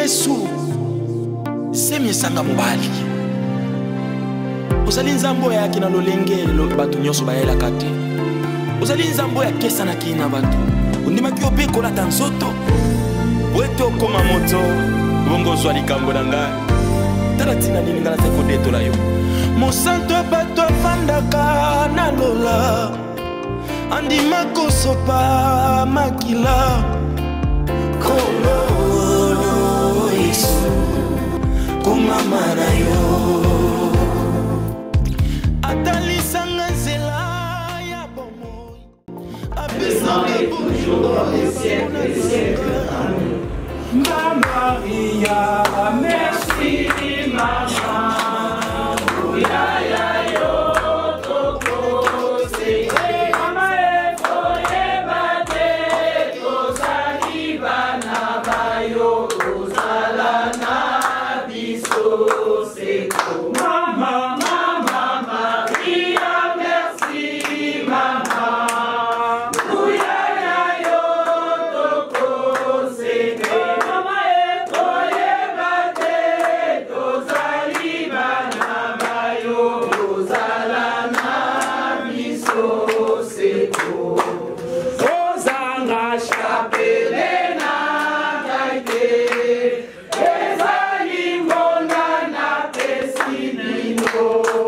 Yesu semi sanga mobali ozali nzambo yaki na lolenge bato nyonso bayelaka te ozali nzambo ya kesa na kina bato ondimaki ope kolata nzoto bweto okoma moto bongo ozwa likambo na ngai tala ntina nini ngai nazali kodetola yo mosantu ya bato afandaka na lola andima kosopa makila Kolo Yesu kumama na yo atalisanga nzela ya bomoi apesa toujours dans les siècles des siècles. Amen. Maria, merci maman. Ouya ya yo toko se mama efoye bate tozali bana bayo tozala na biso seko mama mama Maria merci mama. Ouya ya yo toko se mama efoye bate tozali bana bayo tozala na biso seko ozanga chapele na kaite ezali mbonda na pesinino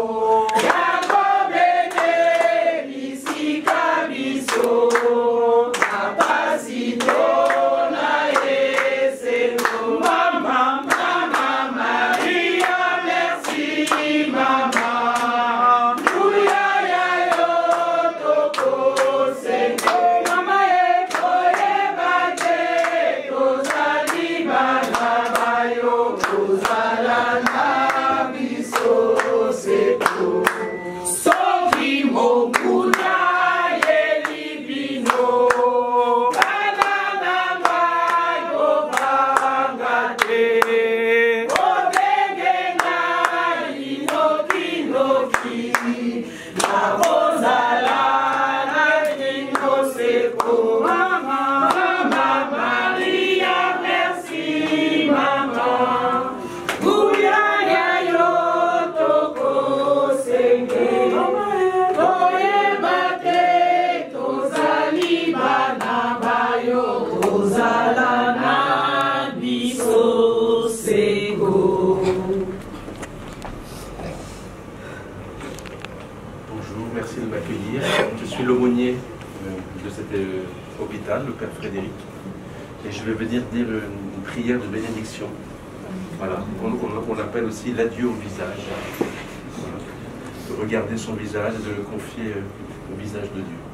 yakobete bisika biso na pasito na eseno mama mama Maria merci mama Ouya ya yo toko seko mama ekoye bate tozali bana bayo tozala na biso seko soki mokuna yelibino bana na ngai kobanga te obenge ngai nokinoki nakozala na kino seko mama mama Maria merci mama Ouya ya yo toko senge toyeba te tozali bana bayo tozala na biso seko. Bonjour, merci de m'accueillir. Je suis l'aumônier de cet hôpital, le Père Frédéric, et je vais venir dire une prière de bénédiction. Voilà, on appelle aussi l'adieu au visage. Voilà. De regarder son visage et de le confier au visage de Dieu.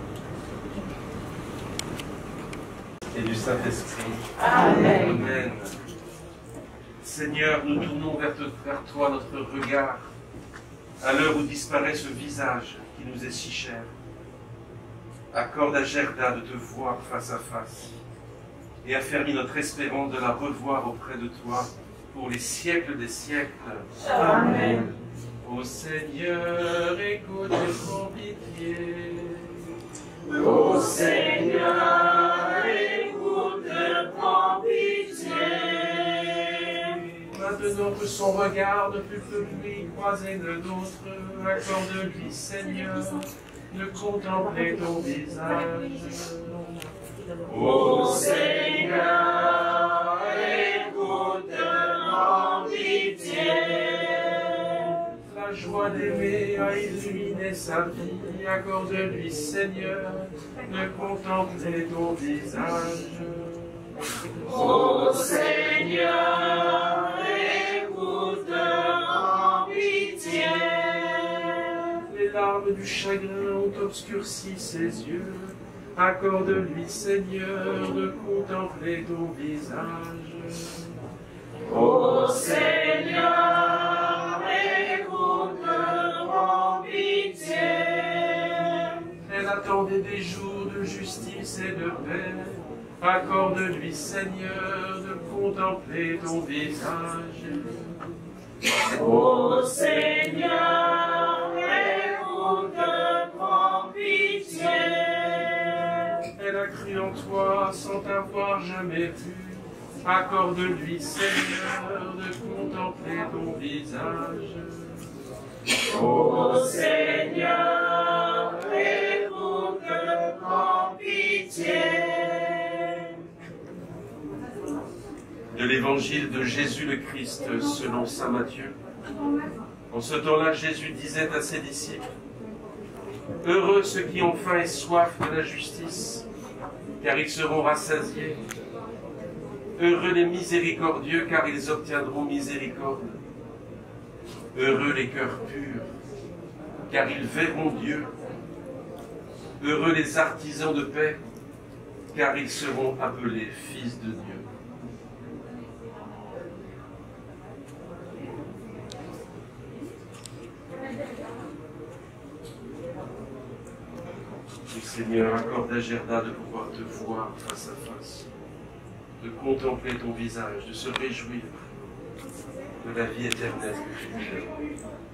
Et du Saint-Esprit. Amen. Amen. Seigneur, nous tournons vers toi notre regard à l'heure où disparaît ce visage qui nous est si cher. Accorde à Gerda de te voir face à face et affermis notre espérance de la revoir auprès de toi pour les siècles des siècles. Amen. Ô Seigneur, écoute et prends pitié. Ô Seigneur, écoute, prends pitié. Maintenant que son regard ne peut plus lui croiser le nôtre, accorde-lui, Seigneur, de contempler ton visage. Ô Seigneur, écoute, prends pitié. La joie d'aimer a illuminé sa vie, accorde-lui, Seigneur, de contempler ton visage. Ô Seigneur, écoute, prends pitié. Les larmes du chagrin ont obscurci ses yeux, accorde-lui, Seigneur, de contempler ton visage. Ô Seigneur, écoute, prends pitié. Elle attendait des jours de justice et de paix, accorde-lui, Seigneur, de contempler ton visage. Ô Seigneur, écoute, prends pitié. Elle a cru en toi sans t'avoir jamais vu, Accorde-lui, Seigneur, de contempler ton visage. Ô Seigneur, écoute, prends pitié. De l'évangile de Jésus le Christ selon saint Matthieu. En ce temps-là, Jésus disait à ses disciples: heureux ceux qui ont faim et soif de la justice, car ils seront rassasiés. Heureux les miséricordieux, car ils obtiendront miséricorde. Heureux les cœurs purs, car ils verront Dieu. Heureux les artisans de paix, car ils seront appelés fils de Dieu. Le Seigneur accorde à Gerda de pouvoir te voir face à face, de contempler ton visage, de se réjouir de la vie éternelle que tu nous donnes.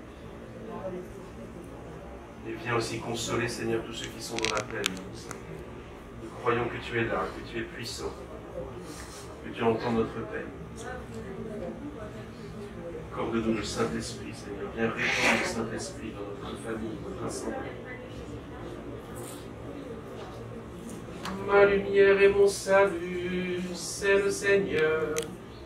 Et viens aussi consoler, Seigneur, tous ceux qui sont dans la peine. Nous croyons que tu es là, que tu es puissant, que tu entends notre peine. Accorde-nous le Saint-Esprit, Seigneur. Viens répandre le Saint-Esprit dans notre famille, notre assemblée. Ma lumière et mon salut, c'est le Seigneur.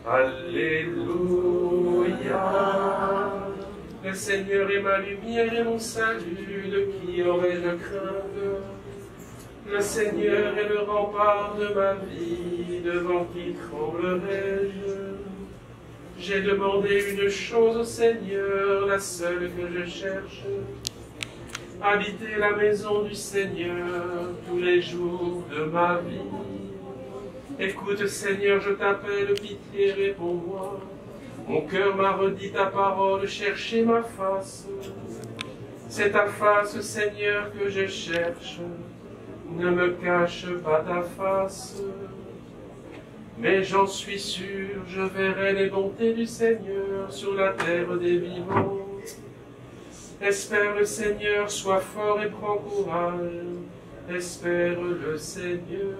Alléluia. Le Seigneur est ma lumière et mon salut, de qui aurais-je crainte? Le Seigneur est le rempart de ma vie, devant qui tremblerai-je? J'ai demandé une chose au Seigneur, la seule que je cherche: habiter la maison du Seigneur tous les jours de ma vie. Écoute, Seigneur, je t'appelle, pitié, réponds-moi. Mon cœur m'a redit ta parole, cherchez ma face. C'est ta face, Seigneur, que je cherche. Ne me cache pas ta face. Mais j'en suis sûr, je verrai les bontés du Seigneur sur la terre des vivants. Espère le Seigneur, sois fort et prends courage. Espère le Seigneur.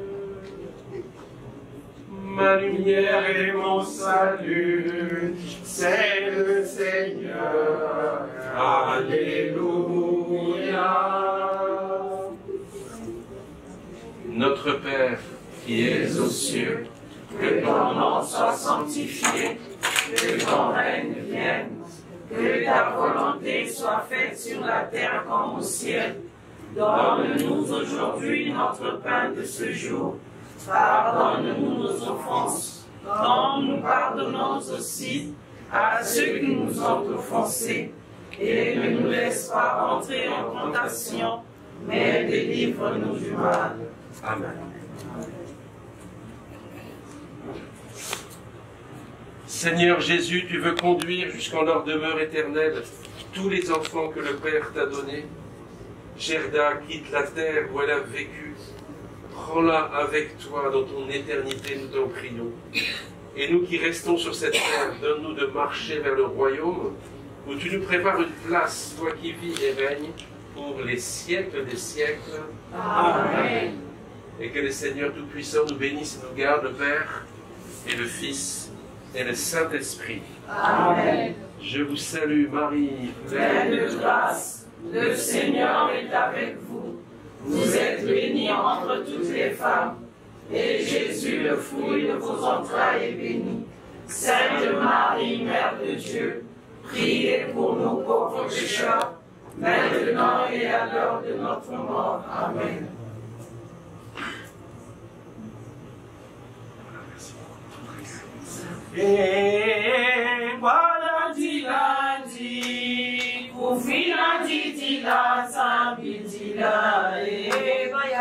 Ma lumière et mon salut, c'est le Seigneur. Alléluia. Notre Père, qui es aux cieux, Que ton nom soit sanctifié, que ton règne vienne, que ta volonté soit faite sur la terre comme au ciel. Donne-nous aujourd'hui notre pain de ce jour. Pardonne-nous nos offenses, comme nous pardonnons aussi à ceux qui nous ont offensés. Et ne nous laisse pas entrer en tentation, mais délivre-nous du mal. Amen. Seigneur Jésus, tu veux conduire jusqu'en leur demeure éternelle tous les enfants que le Père t'a donnés. Gerda quitte la terre où elle a vécu. Prends-la avec toi dans ton éternité, nous t'en prions. Et nous qui restons sur cette terre, donne-nous de marcher vers le royaume où tu nous prépares une place, toi qui vis et règnes pour les siècles des siècles. Amen. Et que le Seigneur Tout-Puissant nous bénisse et nous garde, le Père et le Fils et le Saint-Esprit. Amen. Je vous salue, Marie, Pleine de grâce, le Seigneur est avec vous. Vous êtes bénie entre toutes les femmes, et Jésus, le fruit de vos entrailles, est béni. Sainte Marie, Mère de Dieu, priez pour nous pauvres pécheurs, maintenant et à l'heure de notre mort. Amen. E guarda di là di, ufila di là, zambi di là, e vai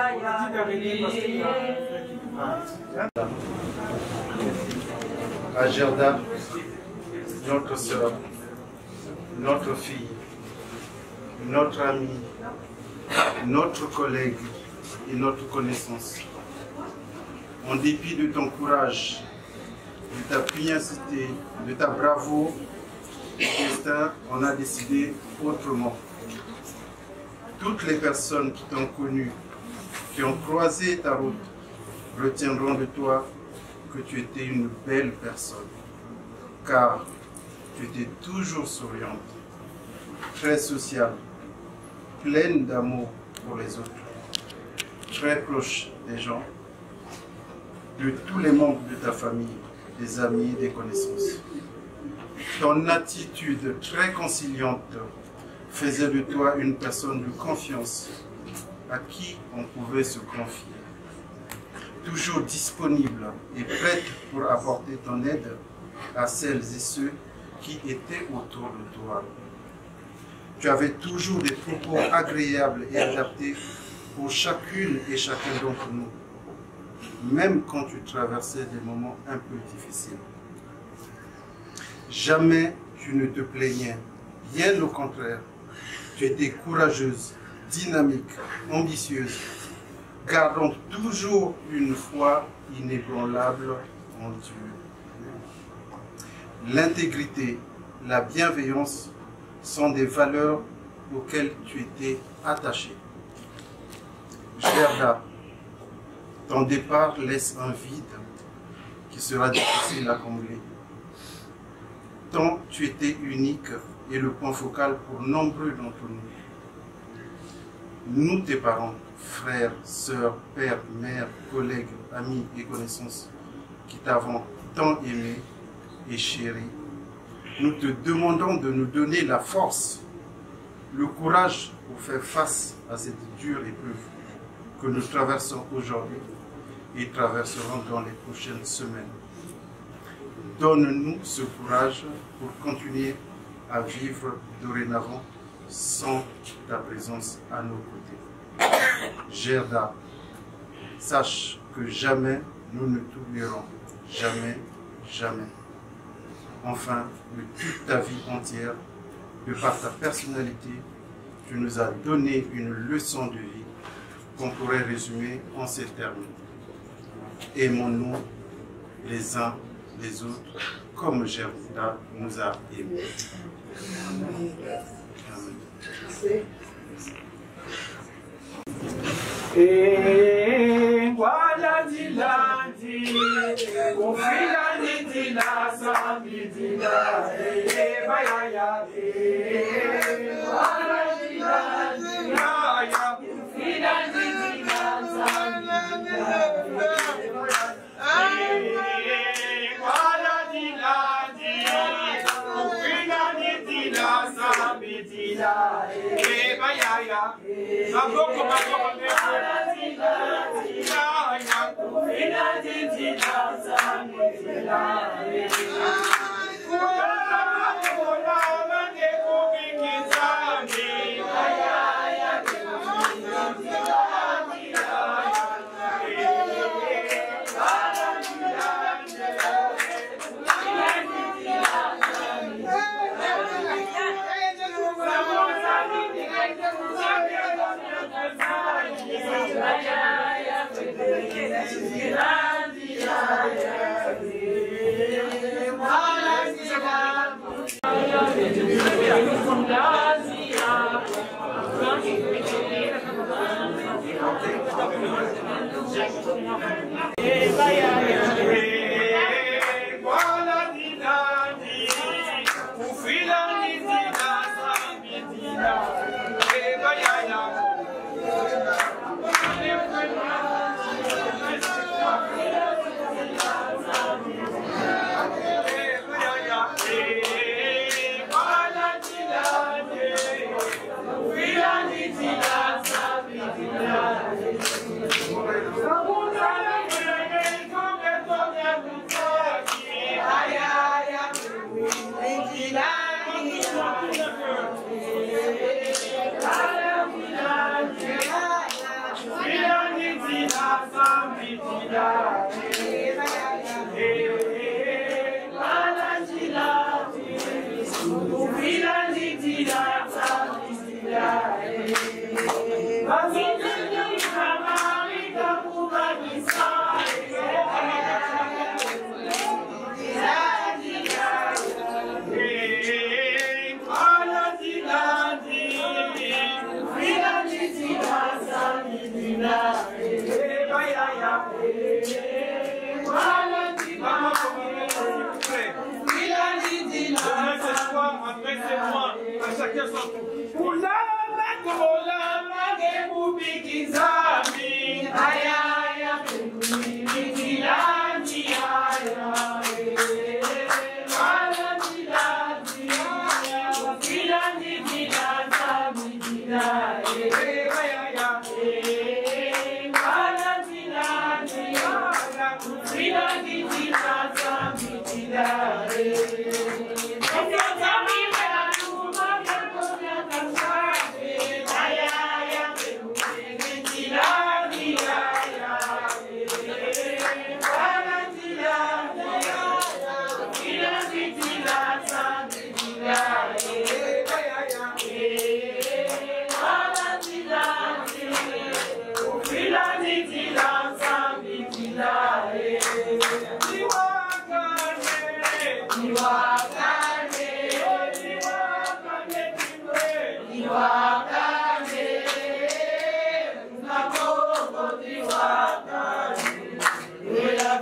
à Gerda, notre sœur, notre fille, notre amie, notre collègue et notre connaissance. En dépit de ton courage, de ta pugnacité, de ta bravoure, le destin en a décidé autrement. Toutes les personnes qui t'ont connu, qui ont croisé ta route, retiendront de toi que tu étais une belle personne, car tu étais toujours souriante, très sociale, pleine d'amour pour les autres, très proche des gens, de tous les membres de ta famille, des amis, des connaissances. Ton attitude très conciliante faisait de toi une personne de confiance à qui on pouvait se confier. Toujours disponible et prête pour apporter ton aide à celles et ceux qui étaient autour de toi. Tu avais toujours des propos agréables et adaptés pour chacune et chacun d'entre nous, même quand tu traversais des moments un peu difficiles. Jamais tu ne te plaignais, bien au contraire. Tu étais courageuse, dynamique, ambitieuse, gardant toujours une foi inébranlable en Dieu. L'intégrité, la bienveillance sont des valeurs auxquelles tu étais attaché. Gerda, ton départ laisse un vide qui sera difficile à combler. Tant tu étais unique et le point focal pour nombreux d'entre nous. Nous, tes parents, frères, sœurs, pères, mères, collègues, amis et connaissances qui t'avons tant aimé et chéri, nous te demandons de nous donner la force, le courage pour faire face à cette dure épreuve que nous traversons aujourd'hui et traverserons dans les prochaines semaines. Donne-nous ce courage pour continuer à vivre dorénavant sans ta présence à nos côtés. Gerda, sache que jamais nous ne t'oublierons, jamais, jamais. Enfin, de toute ta vie entière, de par ta personnalité, tu nous as donné une leçon de vie qu'on pourrait résumer en ces termes. Aimons-nous les uns les autres comme Gerda nous a aimés. Amen. E guardadilandi, confidani di la sabidina, baiaya, guardadilandi, confidani di la sabidina, guardadilandi, confidani di la sabidina, baiaya. Maboko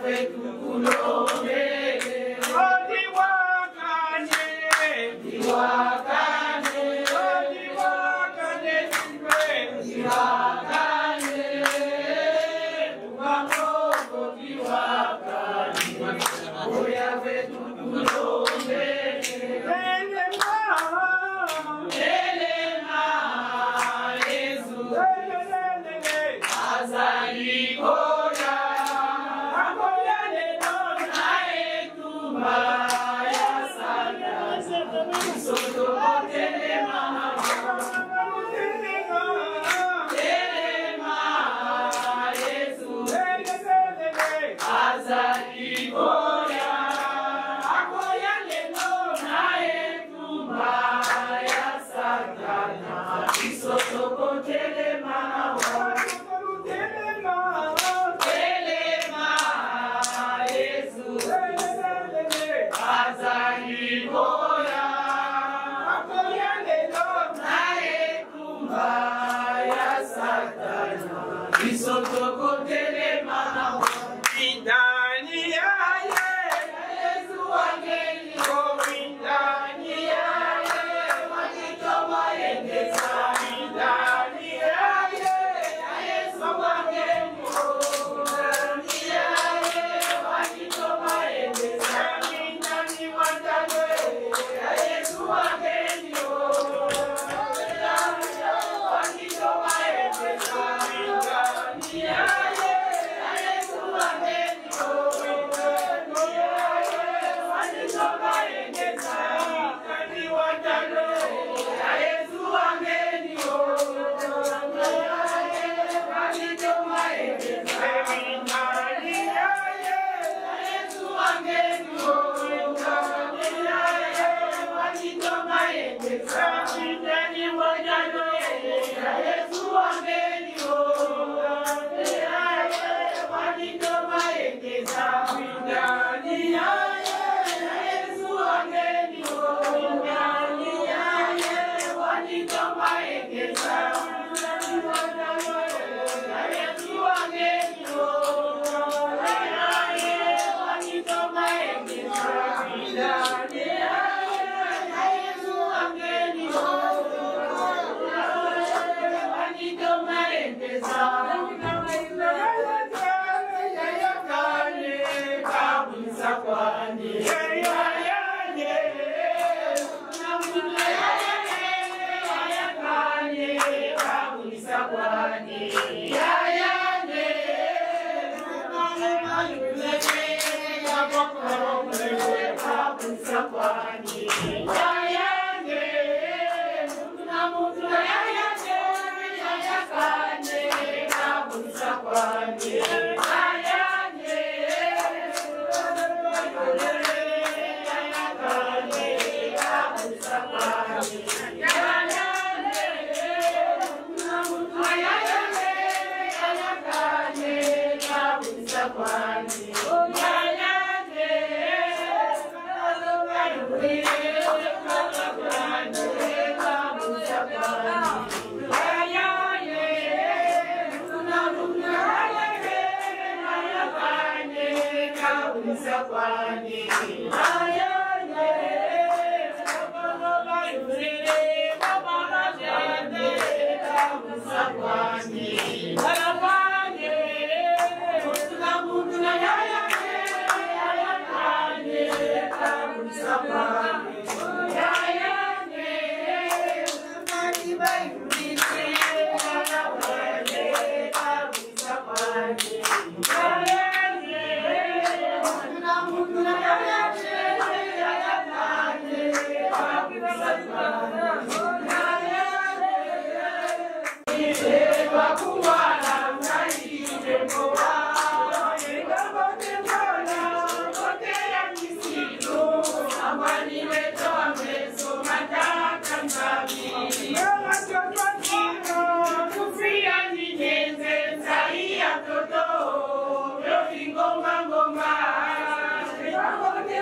Ngoma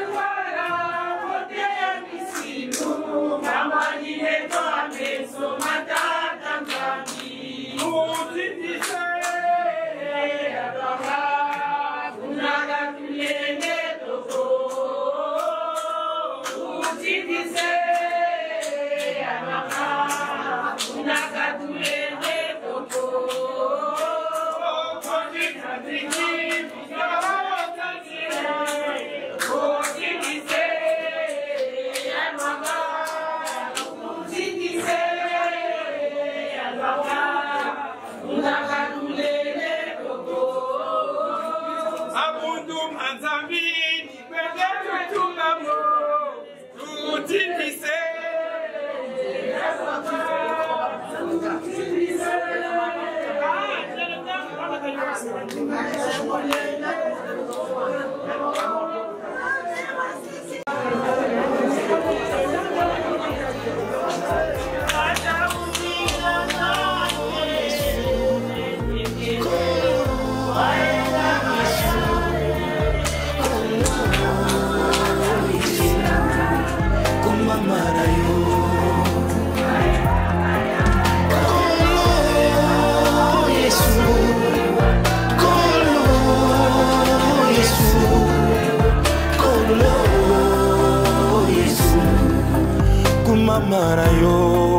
Mara yo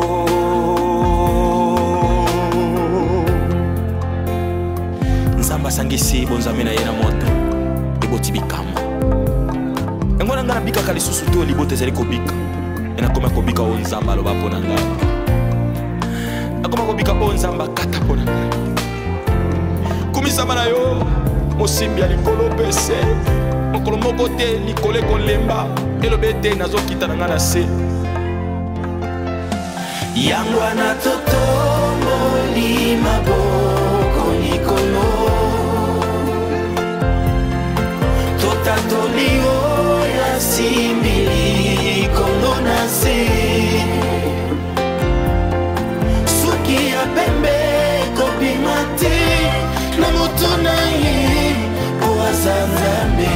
Nzamba sangisi bonzame na yena moto eboti bikama engwana ngana bika kali susu to libote zali kobika ena koma kobika o nzamba lo bapona ngai akoma kobika o nzamba kata pona ngai kumisama na yo mosimbi ya likolo pese mokolo moko te likole kolemba elobete nazokita na nga na se Yangwana toto moli maboko nikolo Tota tolio ya simili kono nase Suki ya pembe kopi mate na moto na ye Oazanzame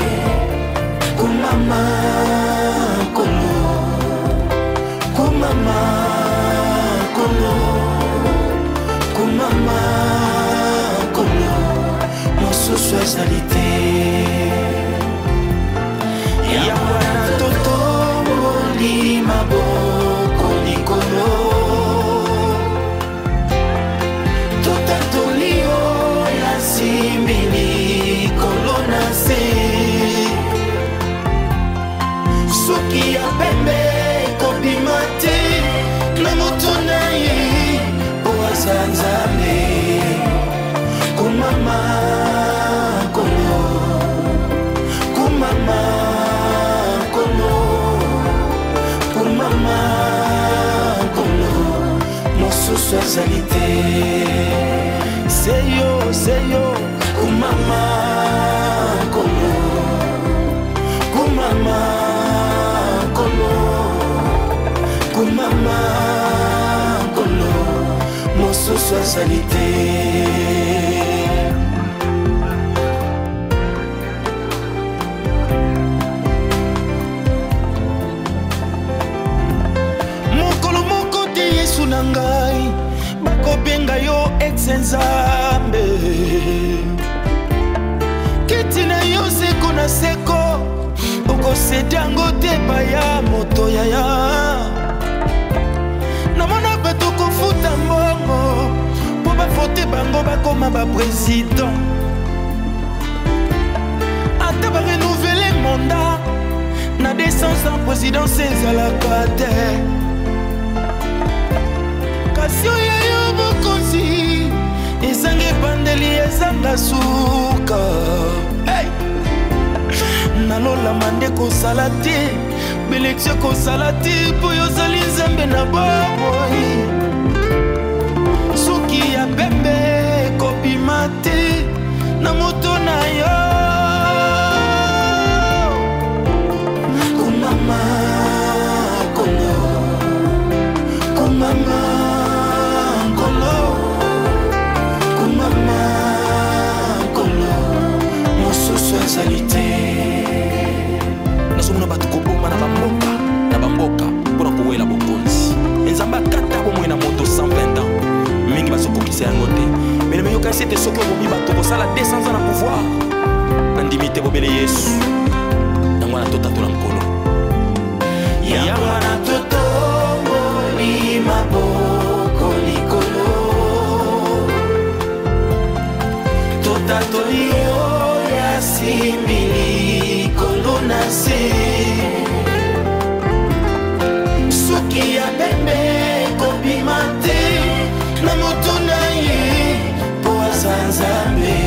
Kumama kono Kumama Kumama kono mosusu ezalite Yangwana toto moli maboko likolo Tota tolio ya simili kolona se Suki ya pembe kobima te na moto na ye Oazanzame Kumama kono Kumama kono Kumama kono mosusu azalite Seyo Kumama kono Kumama kono Kumama kono mosusu azalite mokolo moko te Yesu na ngai bakobenga yo ex-nzambe kiti na yo seko na seko okosede yango te baya moto yaya namona bato kofuta mbongo po bafote bango bakoma bapresident ata barenouvele mandat na 200 ans présidence ezalaka te kasi oyo yo bokonzi ezanga ebandeli ezanga suka nalolama nde kosala te belektio kosala te po yozali nzambe na baboi soki ya pembe kobima te na moto na yo kumama kono kumama kono kumama kono mosusu ezali te nazomona bato koboma na bamboka mpona kowela bokonzi enzambe akata bomoi na moto 120 ans mingi bazokokisa yango te mene meyokasi ete soki obomi bato kosala 200 ans na pouvoir nandimi te bobele yesu yango wana totatola nkolo yango wana totomoli maboko likolo totatoli yo ya simili kolo na se soki ya pembe kobima te na moto na ye po aza nzambe